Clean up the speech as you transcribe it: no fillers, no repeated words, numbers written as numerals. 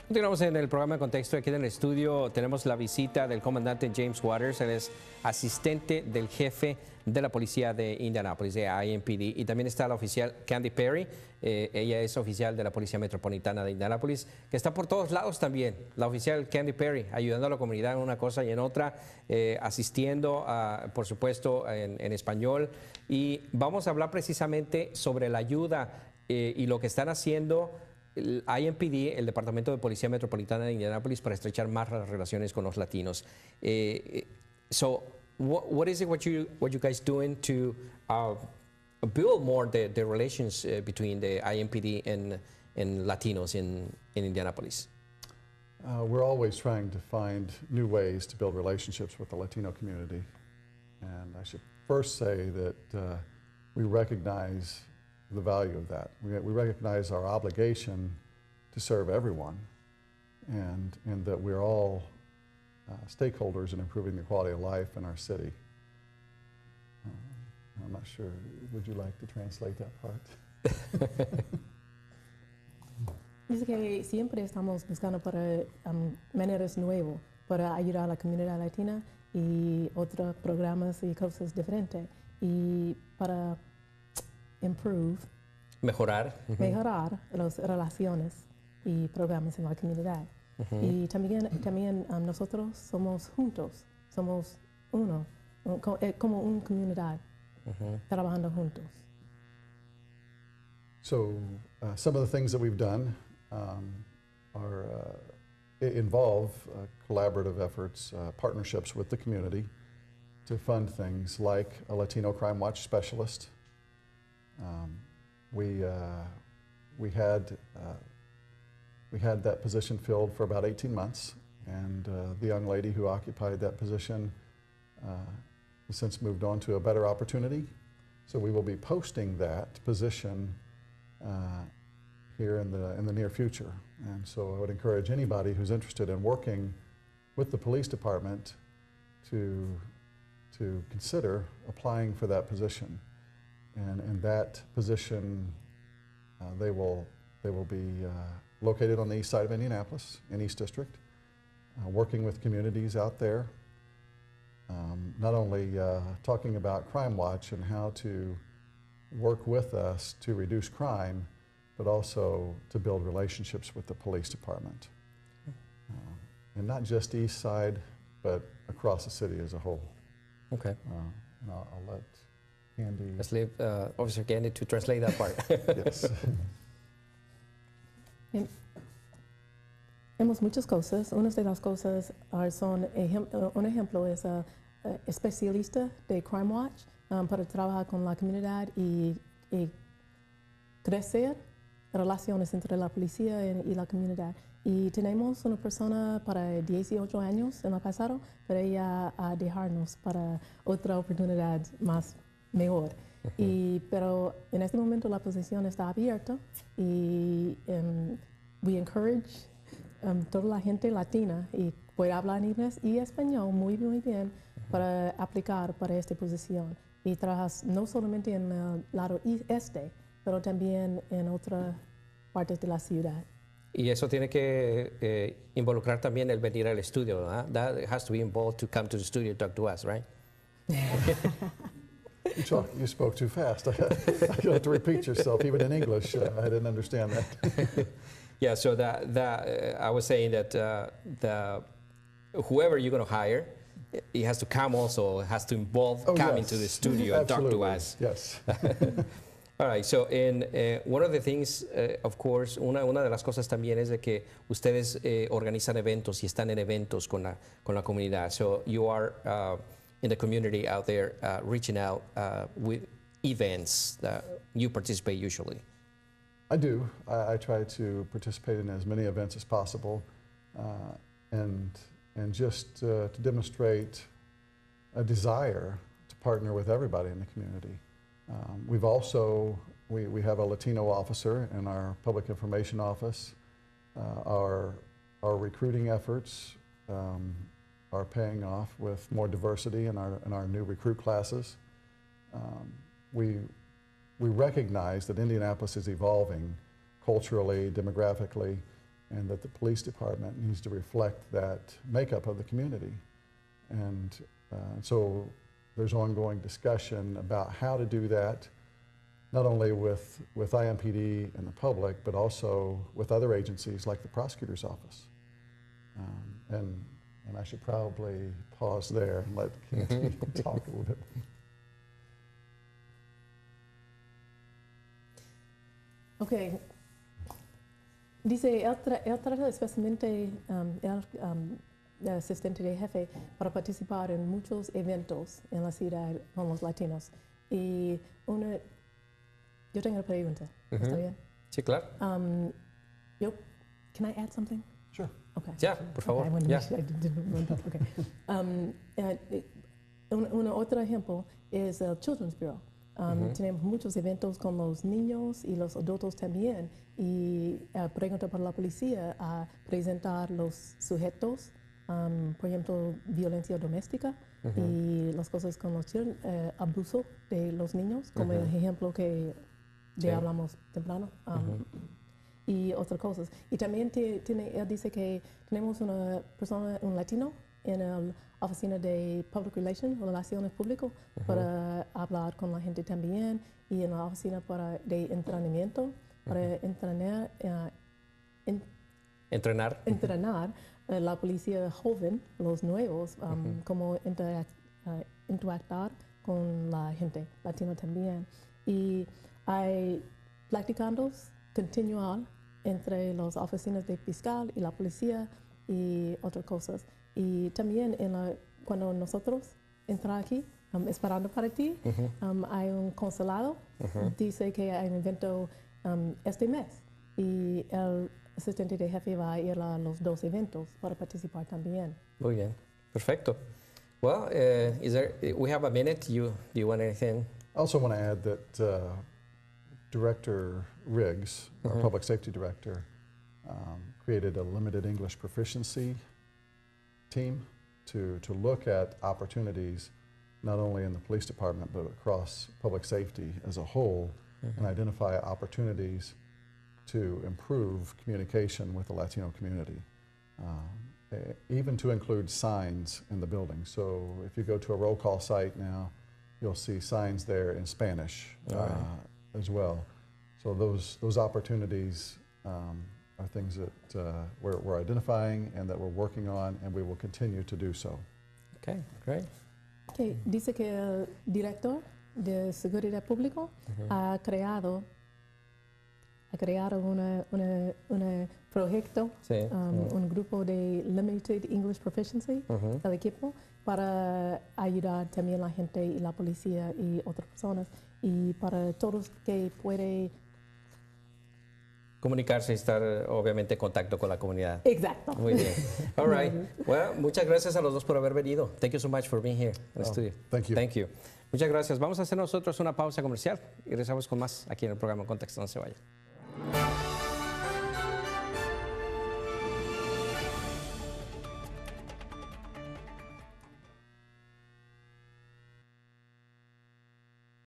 Continuamos en el programa de Contexto. Aquí en el estudio tenemos la visita del comandante James Waters. Él es asistente del jefe de la policía de Indianápolis, de IMPD. Y también está la oficial Candy Perry. Ella es oficial de la Policía Metropolitana de Indianápolis, que está por todos lados también. La oficial Candy Perry, ayudando a la comunidad en una cosa y en otra, asistiendo, por supuesto, en español. Y vamos a hablar precisamente sobre la ayuda y lo que están haciendo el IMPD, el Departamento de Policía Metropolitana de Indianápolis, para estrechar más las relaciones con los latinos. So, what is it what you guys doing to build more the relations between the IMPD and Latinos in Indianapolis? We're always trying to find new ways to build relationships with the Latino community. And I should first say that we recognize the value of that. We recognize our obligation to serve everyone, and that we're all stakeholders in improving the quality of life in our city. I'm not sure, would you like to translate that part? Dice que siempre estamos buscando para maneras nuevas para ayudar a la comunidad latina y otros programas y cosas diferentes, y para mejorar las relaciones y programas en la comunidad. Y también nosotros somos juntos, somos uno, como una comunidad, trabajando juntos. So some of the things that we've done involve collaborative efforts, partnerships with the community to fund things like a Latino Crime Watch specialist. We had that position filled for about 18 months, and the young lady who occupied that position has since moved on to a better opportunity. So we will be posting that position here in the near future. And so I would encourage anybody who's interested in working with the police department to consider applying for that position. And in that position, they will be located on the east side of Indianapolis, in East District, working with communities out there, not only talking about Crime Watch and how to work with us to reduce crime, but also to build relationships with the police department. And not just east side, but across the city as a whole. Okay. And I'll let Candy. Let's leave Officer Candy to translate that part. Yes. Hemos muchas cosas. Una de las cosas son, un ejemplo es especialista de Crime Watch para trabajar con la comunidad y crecer relaciones entre la policía y la comunidad. Y tenemos una persona para 18 años en el pasado, pero ella a dejarnos para otra oportunidad más mejor. Pero en este momento la posición está abierta y we encourage toda la gente latina y puede hablar inglés y español muy bien para aplicar para esta posición. Y trabajas no solamente en el lado este, pero también en otras partes de la ciudad. Y eso tiene que involucrar también el venir al estudio, ¿verdad? That has to be involved to come to the studio and talk to us, right? You spoke too fast. You have to repeat yourself, even in English. I didn't understand that. Yeah, so I was saying that whoever you're going to hire, he has to come also, has to come into the studio and talk to us. Yes. All right, so one of the things, of course, una de las cosas también es de que ustedes organizan eventos y están en eventos con la comunidad. So you are in the community out there reaching out with events that you participate usually. I do. I try to participate in as many events as possible and just to demonstrate a desire to partner with everybody in the community. We've also, we have a Latino officer in our public information office. Our recruiting efforts are paying off with more diversity in our new recruit classes. We recognize that Indianapolis is evolving culturally, demographically, and that the police department needs to reflect that makeup of the community. And so there's ongoing discussion about how to do that, not only with IMPD and the public, but also with other agencies like the prosecutor's office. And I should probably pause there and let Kennedy talk a little bit. Okay. Dice, él trata especialmente el asistente de jefe para participar en muchos eventos en la ciudad con los latinos. Y yo tengo una pregunta, ¿está bien? Sí, claro. Can I add something? Sure. Okay. Ya, por favor. Okay, I wanted to Ya. make sure I didn't run that. Okay. Otro ejemplo es el Children's Bureau. Tenemos muchos eventos con los niños y los adultos también. Y pregunta para la policía a presentar los sujetos, por ejemplo, violencia doméstica y las cosas con los abuso de los niños, como el ejemplo que hablamos temprano. Y otras cosas. Y también él dice que tenemos una persona, un latino, en la oficina de Public Relaciones Públicas, para hablar con la gente también, y en la oficina de entrenamiento, para entrenar la policía joven, los nuevos, cómo interactuar con la gente latina también. Y hay practicando continuar entre las oficinas de fiscal y la policía y otras cosas. Y también cuando nosotros entramos aquí, esperando para ti, hay un consulado, dice que hay un evento este mes y el asistente de jefe va a ir a los dos eventos para participar también. Muy bien, perfecto. Well, we have a minute. Do you want anything? I also want to add that Director Riggs, our public safety director, created a limited English proficiency team to look at opportunities not only in the police department but across public safety as a whole, and identify opportunities to improve communication with the Latino community, even to include signs in the building. So if you go to a roll call site now, you'll see signs there in Spanish as well. So those opportunities are things that we're identifying and that we're working on, and we will continue to do so. Okay, great. Okay. Dice que el director de Seguridad Pública ha creado un proyecto, un grupo de Limited English Proficiency, el equipo, para ayudar también a la gente y la policía y otras personas, y para todos que pueden comunicarse y estar obviamente en contacto con la comunidad. Exacto. Muy bien. All right. Well, muchas gracias a los dos por haber venido. Thank you so much for being here in the studio. Thank you. Thank you. Muchas gracias. Vamos a hacer nosotros una pausa comercial y regresamos con más aquí en el programa Contexto. No se vayan.